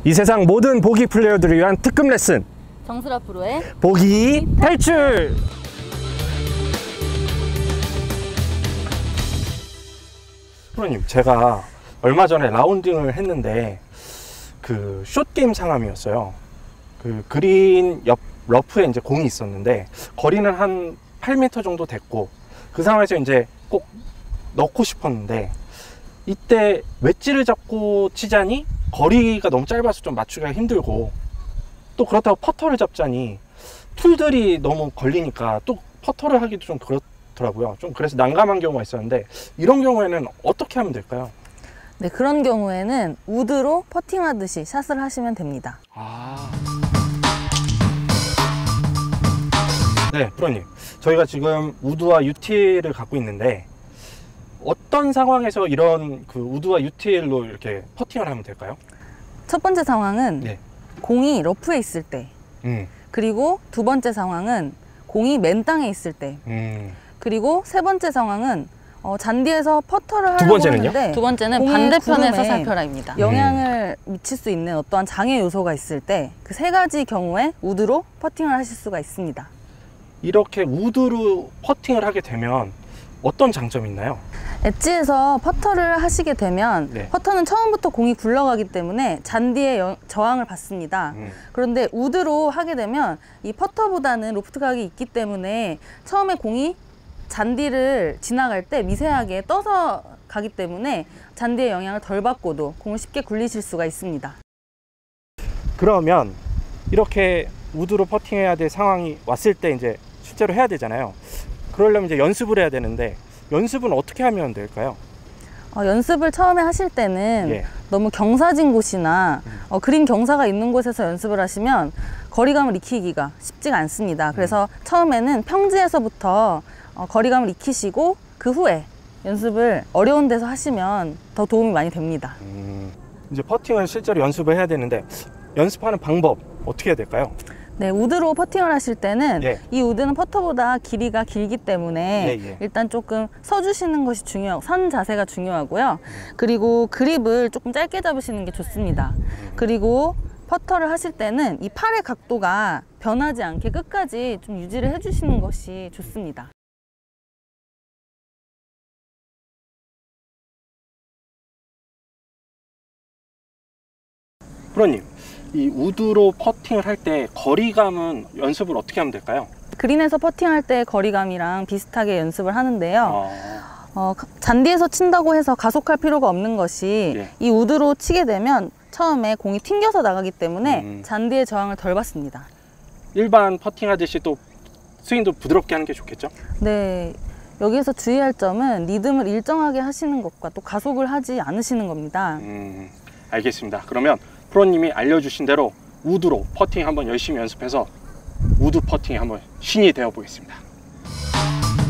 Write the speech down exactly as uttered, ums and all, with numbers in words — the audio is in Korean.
이 세상 모든 보기 플레이어들을 위한 특급 레슨, 정수라 프로의 보기 탈출! 프로님, 제가 얼마 전에 라운딩을 했는데 그 숏게임 상황이었어요. 그 그린 옆 러프에 이제 공이 있었는데 거리는 한 팔 미터 정도 됐고, 그 상황에서 이제 꼭 넣고 싶었는데 이때 웨지를 잡고 치자니 거리가 너무 짧아서 좀 맞추기가 힘들고, 또 그렇다고 퍼터를 잡자니 툴들이 너무 걸리니까 또 퍼터를 하기도 좀 그렇더라고요. 좀 그래서 난감한 경우가 있었는데, 이런 경우에는 어떻게 하면 될까요? 네, 그런 경우에는 우드로 퍼팅하듯이 샷을 하시면 됩니다. 아... 네, 프로님, 저희가 지금 우드와 유티엘을 갖고 있는데 어떤 상황에서 이런 그 우드와 유티엘로 이렇게 퍼팅을 하면 될까요? 첫 번째 상황은 네. 공이 러프에 있을 때, 음. 그리고 두 번째 상황은 공이 맨 땅에 있을 때, 음. 그리고 세 번째 상황은 어, 잔디에서 퍼터를 하려고 두 번째는요? 하는데 두 번째는 반대편에서 살펴라입니다. 영향을 음. 미칠 수 있는 어떠한 장애 요소가 있을 때 그 세 가지 경우에 우드로 퍼팅을 하실 수가 있습니다. 이렇게 우드로 퍼팅을 하게 되면 어떤 장점이 있나요? 엣지에서 퍼터를 하시게 되면 네. 퍼터는 처음부터 공이 굴러가기 때문에 잔디에 여, 저항을 받습니다. 음. 그런데 우드로 하게 되면 이 퍼터보다는 로프트 각이 있기 때문에 처음에 공이 잔디를 지나갈 때 미세하게 떠서 가기 때문에 잔디의 영향을 덜 받고도 공을 쉽게 굴리실 수가 있습니다. 그러면 이렇게 우드로 퍼팅해야 될 상황이 왔을 때 이제 실제로 해야 되잖아요. 그러려면 이제 연습을 해야 되는데 연습은 어떻게 하면 될까요? 어, 연습을 처음에 하실 때는 예. 너무 경사진 곳이나 음. 어, 그린 경사가 있는 곳에서 연습을 하시면 거리감을 익히기가 쉽지가 않습니다. 그래서 음. 처음에는 평지에서부터 어, 거리감을 익히시고 그 후에 연습을 어려운 데서 하시면 더 도움이 많이 됩니다. 음. 이제 퍼팅을 실제로 연습을 해야 되는데 연습하는 방법 어떻게 해야 될까요? 네, 우드로 퍼팅을 하실 때는 예. 이 우드는 퍼터보다 길이가 길기 때문에 예, 예. 일단 조금 서주시는 것이 중요하고 선 자세가 중요하고요. 음. 그리고 그립을 조금 짧게 잡으시는 게 좋습니다. 음. 그리고 퍼터를 하실 때는 이 팔의 각도가 변하지 않게 끝까지 좀 유지를 해주시는 것이 좋습니다. 프로님, 이 우드로 퍼팅을 할 때 거리감은 연습을 어떻게 하면 될까요? 그린에서 퍼팅할 때 거리감이랑 비슷하게 연습을 하는데요. 아... 어, 잔디에서 친다고 해서 가속할 필요가 없는 것이 예. 이 우드로 치게 되면 처음에 공이 튕겨서 나가기 때문에 음... 잔디의 저항을 덜 받습니다. 일반 퍼팅 하듯이 또 스윙도 부드럽게 하는 게 좋겠죠? 네. 여기에서 주의할 점은 리듬을 일정하게 하시는 것과 또 가속을 하지 않으시는 겁니다. 음, 알겠습니다. 그러면 프로님이 알려주신 대로 우드로 퍼팅 한번 열심히 연습해서 우드 퍼팅에 한번 신이 되어 보겠습니다.